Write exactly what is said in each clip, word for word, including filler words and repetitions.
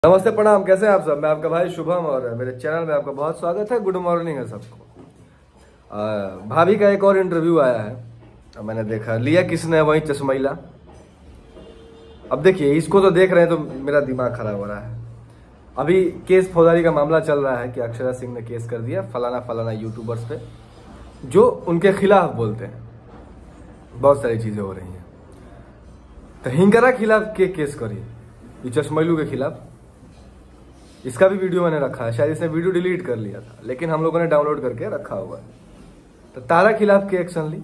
नमस्ते, प्रणाम। कैसे हैं आप सब? मैं आपका भाई शुभम और मेरे चैनल में आपका बहुत स्वागत है। गुड मॉर्निंग है सबको। भाभी का एक और इंटरव्यू आया है, मैंने देखा। लिया किसने? वही चश्मैला। अब देखिए, इसको तो देख रहे हैं तो मेरा दिमाग खराब हो रहा है। अभी केस फौजदारी का मामला चल रहा है कि अक्षरा सिंह ने केस कर दिया फलाना फलाना यूट्यूबर्स पे जो उनके खिलाफ बोलते हैं। बहुत सारी चीजें हो रही हैं। तो हिंगरा खिलाफ के केस करिए, ये चश्मैलू के खिलाफ। इसका भी वीडियो मैंने रखा है, शायद इसने वीडियो डिलीट कर लिया था, लेकिन हम लोगों ने डाउनलोड करके रखा हुआ है। तो तारा खिलाफ के एक्शन ली।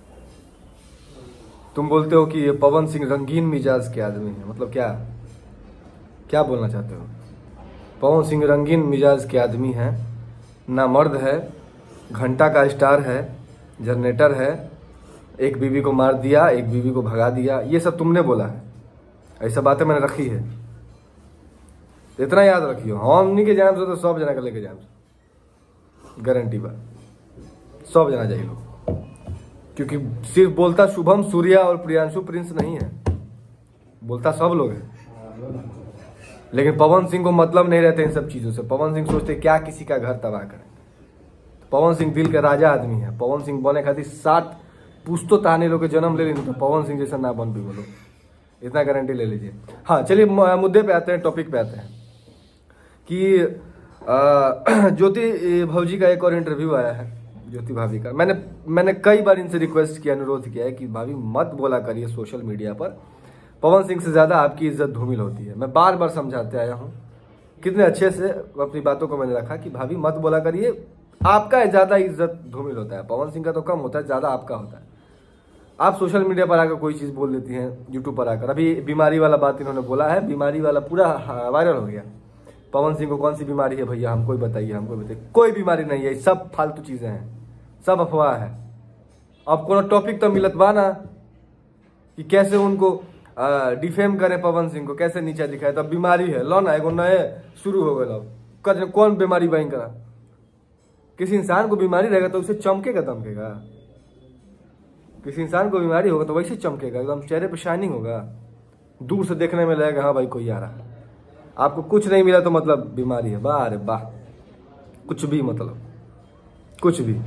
तुम बोलते हो कि ये पवन सिंह रंगीन मिजाज के आदमी है, मतलब क्या क्या बोलना चाहते हो? पवन सिंह रंगीन मिजाज के आदमी है, ना मर्द है, घंटा का स्टार है, जनरेटर है, एक बीवी को मार दिया, एक बीवी को भगा दिया, ये सब तुमने बोला है। ऐसा बातें मैंने रखी है, इतना याद रखियो। हमनी के जाम से तो सब जना के लेके जाम से गारंटी बा, सब जना जाइए लोग। क्योंकि सिर्फ बोलता शुभम सूर्या और प्रियांशु प्रिंस नहीं है, बोलता सब लोग है। लेकिन पवन सिंह को मतलब नहीं रहते इन सब चीजों से। पवन सिंह सोचते क्या किसी का घर तबाह करें। पवन सिंह दिल के राजा आदमी है। पवन सिंह बने खातिर सात पुश्तो ताने लोग के जन्म ले ली, तो पवन सिंह जैसा ना बन भी बोलो, इतना गारंटी ले लीजिए। हाँ, चलिए मुद्दे पे आते हैं, टॉपिक पे आते हैं कि ज्योति भाभी का एक और इंटरव्यू आया है। ज्योति भाभी का मैंने मैंने कई बार इनसे रिक्वेस्ट किया, अनुरोध किया है कि भाभी मत बोला करिए सोशल मीडिया पर। पवन सिंह से ज्यादा आपकी इज्जत धूमिल होती है। मैं बार बार समझाते आया हूँ, कितने अच्छे से अपनी बातों को मैंने रखा कि भाभी मत बोला करिए, आपका ज्यादा इज्जत धूमिल होता है। पवन सिंह का तो कम होता है, ज्यादा आपका होता है। आप सोशल मीडिया पर आकर कोई चीज बोल देती हैं, यूट्यूब पर आकर। अभी बीमारी वाला बात इन्होंने बोला है, बीमारी वाला पूरा वायरल हो गया। पवन सिंह को कौन सी बीमारी है भैया, हमको ही बताइए, हमको बताइए। कोई बीमारी नहीं है, सब फालतू चीजें हैं, सब अफवाह है। अब कोनो टॉपिक तो मिलत बा ना कि कैसे उनको डिफेम करे, पवन सिंह को कैसे नीचा दिखाए। तो बीमारी है लो ना, एगो नए शुरू हो गए। कौन बीमारी बन करा? किसी इंसान को बीमारी रहेगा तो उसे चमकेगा दमकेगा। किसी इंसान को बीमारी होगा तो वैसे चमकेगा, एकदम चेहरे पे शाइनिंग होगा, दूर से देखने में लगेगा हाँ भाई कोई आ रहा है। आपको कुछ नहीं मिला तो मतलब बीमारी है। वाह अरे वाह, कुछ भी मतलब कुछ भी।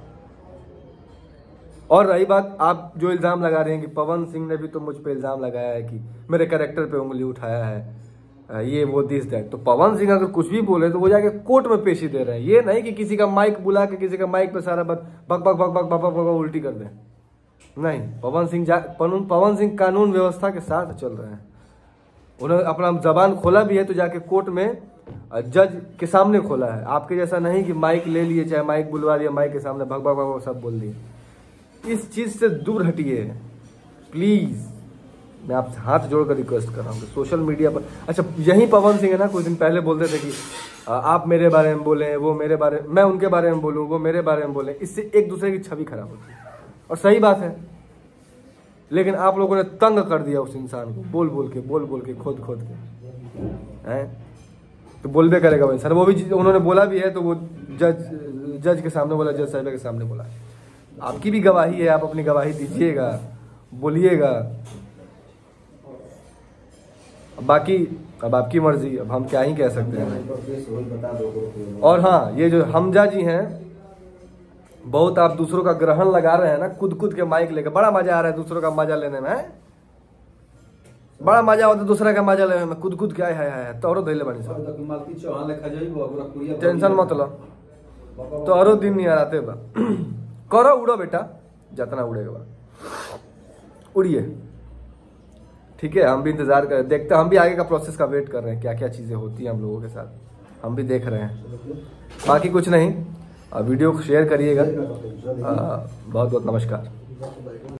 और रही बात, आप जो इल्जाम लगा रहे हैं कि पवन सिंह ने भी तो मुझ पे इल्जाम लगाया है कि मेरे कैरेक्टर पे उंगली उठाया है, ये वो दिस दैट। तो पवन सिंह अगर कुछ भी बोले तो वो जाके कोर्ट में पेशी दे रहे हैं। ये नहीं कि किसी का माइक बुला के किसी का माइक पे सारा बक बक बक बक बक बक बक उल्टी कर दें। नहीं, पवन सिंह पवन सिंह कानून व्यवस्था के साथ चल रहे हैं। उन्होंने अपना जबान खोला भी है तो जाके कोर्ट में जज के सामने खोला है। आपके जैसा नहीं कि माइक ले लिए, चाहे माइक बुलवा लिया, माइक के सामने भग भग भग सब बोल दिए। इस चीज से दूर हटिए प्लीज। मैं आपसे हाथ जोड़कर रिक्वेस्ट कर रहा हूँ सोशल मीडिया पर। अच्छा, यही पवन सिंह है ना, कुछ दिन पहले बोलते थे कि आप मेरे बारे में बोले, वो मेरे बारे, मैं उनके बारे में बोलूँ, वो मेरे बारे में बोले। इससे एक दूसरे की छवि खराब होती है, और सही बात है। लेकिन आप लोगों ने तंग कर दिया उस इंसान को, बोल बोल के बोल बोल के खोद खोद के हैं। तो बोलबे करेगा वो इंसान। वो भी उन्होंने बोला भी है, तो वो जज जज के सामने बोला, जज साहब के सामने बोला। आपकी भी गवाही है, आप अपनी गवाही दीजिएगा, बोलिएगा। बाकी अब आपकी मर्जी, अब हम क्या ही कह सकते हैं। और हाँ, ये जो हमजा जी हैं, बहुत आप दूसरों का ग्रहण लगा रहे हैं ना, खुद खुद के माइक लेके। बड़ा मजा आ रहा है दूसरों का मजा लेने में, बड़ा मजा होता है दूसरा का मजा लेने में। खुद खुद क्या है, है तोरो धैले बनी सब, टेंशन मत लो, तोरो दिन नहीं आते बा। करो, उड़ो बेटा, जितना उड़ेगा बा उड़िए। ठीक है, हम भी इंतजार कर देखते हैं, हम भी आगे का प्रोसेस का वेट कर रहे हैं, क्या क्या चीजें होती हैं हम लोगों के साथ, हम भी देख रहे हैं। बाकी कुछ नहीं, वीडियो को शेयर करिएगा। बहुत बहुत नमस्कार।